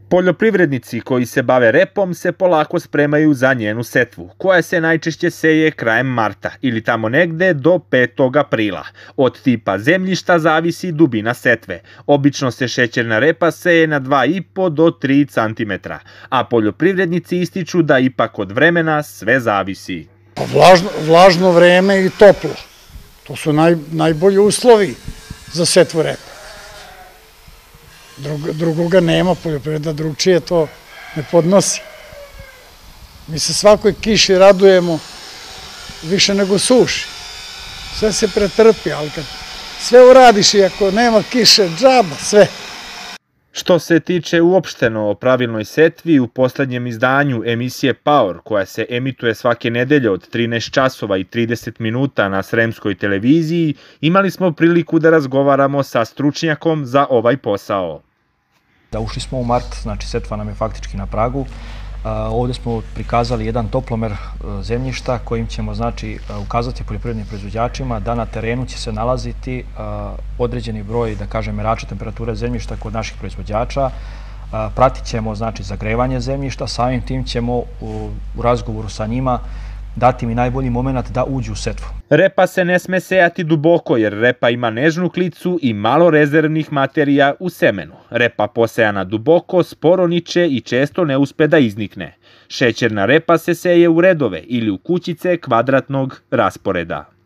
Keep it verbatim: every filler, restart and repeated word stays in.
Poljoprivrednici koji se bave repom se polako spremaju za njenu setvu, koja se najčešće seje krajem marta ili tamo negde do petog aprila. Od tipa zemljišta zavisi dubina setve. Obično se šećerna repa seje na dva i po do tri centimetra, a poljoprivrednici ističu da ipak od vremena sve zavisi. Vlažno, vlažno vreme i toplo. To su naj, najbolji uslovi za setvu repa. Drug, drugoga nema, poljoprivreda drugčije to ne podnosi. Mi se svakoj kiši radujemo više nego suši. Sve se pretrpi, ali kad sve uradiš i ako nema kiše, džaba, sve. Što se tiče uopšteno o pravilnoj setvi, u poslednjem izdanju emisije Power, koja se emituje svake nedelje od trinaest časova i trideset minuta na Sremskoj televiziji, imali smo priliku da razgovaramo sa stručnjakom za ovaj posao. Da ušli smo u mart, znači setva nam je faktički na pragu. Ovde smo prikazali jedan toplomer zemljišta kojim ćemo znači ukazati poljoprivrednim proizvođačima da na terenu će se nalaziti određeni broj, da kažem, merača temperature zemljišta kod naših proizvođača. Pratit ćemo znači zagrevanje zemljišta, samim tim ćemo u razgovoru sa njima dati mi najbolji moment da uđu u setvu. Repa se ne sme sejati duboko jer repa ima nežnu klicu i malo rezervnih materija u semenu. Repa posejana duboko sporo niče i često ne uspe da iznikne. Šećerna repa se seje u redove ili u kućice kvadratnog rasporeda.